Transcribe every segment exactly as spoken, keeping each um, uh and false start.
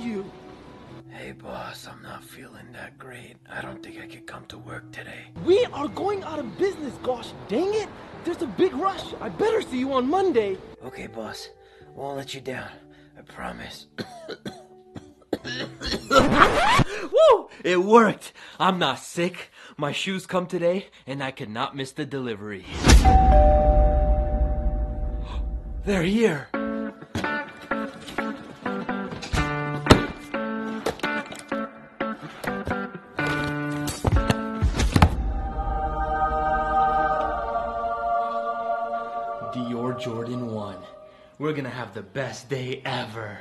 you? Hey boss, I'm not feeling that great. I don't think I could come to work today. We are going out of business, gosh dang it! There's a big rush. I better see you on Monday. Okay boss, won't let you down. I promise. Woo! It worked! I'm not sick. My shoes come today, and I could not miss the delivery. They're here. Dior Jordan one. We're gonna have the best day ever.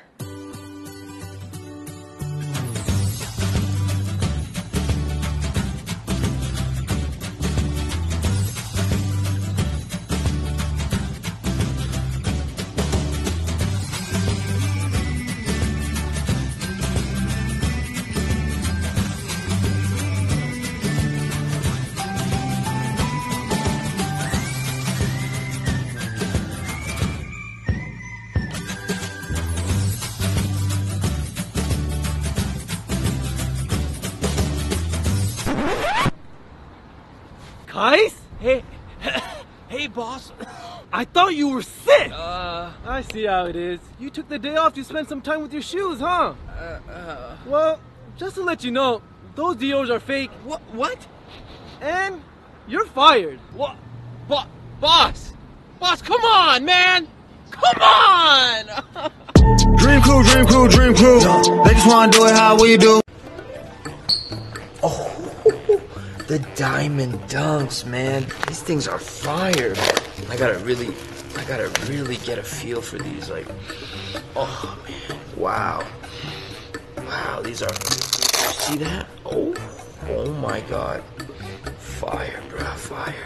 Guys? Hey, hey boss. I thought you were sick! Uh, I see how it is. You took the day off to spend some time with your shoes, huh? uh, uh. Well, just to let you know, those Diors are fake. What? What? And you're fired. What? Bo boss! Boss, come on, man! Come on! Dream crew, dream crew, dream crew. They just wanna do it how we do. Oh, the diamond dunks, man. These things are fire. I gotta really, I gotta really get a feel for these. Like, oh man, wow, wow. These are. See that? Oh, oh my God, fire, bro, fire.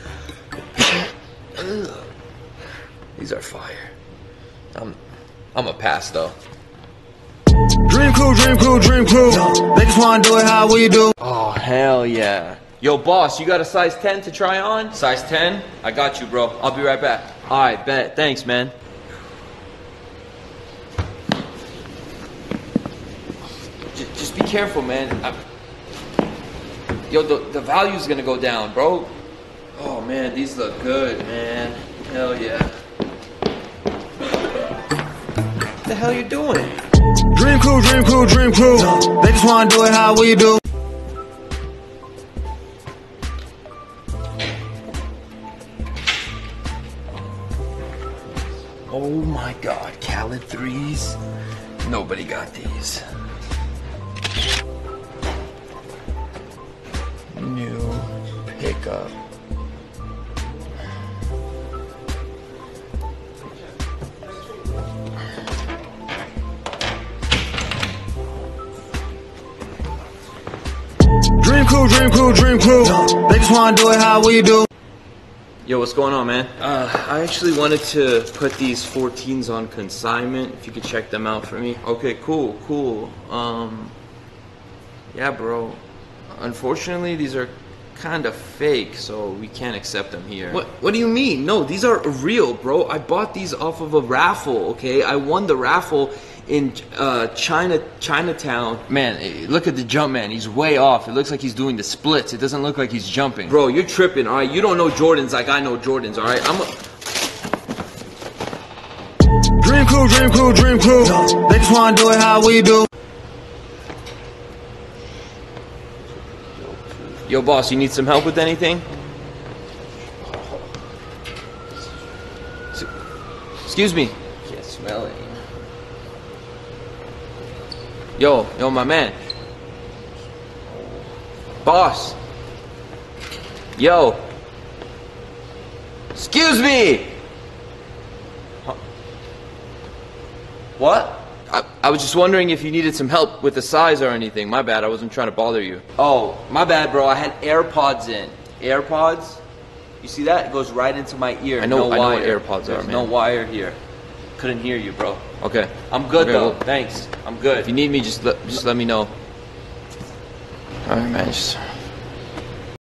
Ugh. These are fire. I'm, I'm a pass though. Dream crew, dream crew, dream crew. They just wanna do it how we do. Oh, hell yeah. Yo, boss, you got a size ten to try on? Size ten? I got you, bro. I'll be right back. Alright, bet. Thanks, man. Just, just be careful, man. I... Yo, the, the value's gonna go down, bro. Oh, man, these look good, man. Hell yeah. What the hell you doing? Dream crew, dream crew, dream crew. They just wanna do it how we do. Oh my God, Khaled threes. Nobody got these. New pickup. Dream crew, dream crew, dream crew. They just wanna do it how we do. Yo, what's going on, man? Uh, I actually wanted to put these fourteens on consignment. If you could check them out for me. Okay, cool, cool. Um, yeah, bro. Unfortunately, these are kind of fake, so we can't accept them here. What? What do you mean? No, these are real, bro. I bought these off of a raffle. Okay, I won the raffle in uh, China, Chinatown. Man, look at the jump, man. He's way off. It looks like he's doing the splits. It doesn't look like he's jumping. Bro, you're tripping, all right? You don't know Jordans like I know Jordans, all right? I'm a... Dream crew, dream crew, dream crew. They just wanna do it how we do. Yo, boss, you need some help with anything? Excuse me. Can't smell it. Yo, yo, my man. Boss. Yo. Excuse me. Huh? What? I, I was just wondering if you needed some help with the size or anything. My bad, I wasn't trying to bother you. Oh, my bad, bro. I had AirPods in. AirPods? You see that? It goes right into my ear. I know, no I know what AirPods There's are, man. No wire here. Couldn't hear you, bro. Okay. I'm good, okay, though. Well, thanks. I'm good. If you need me, just let, just let me know. All right, man. Just...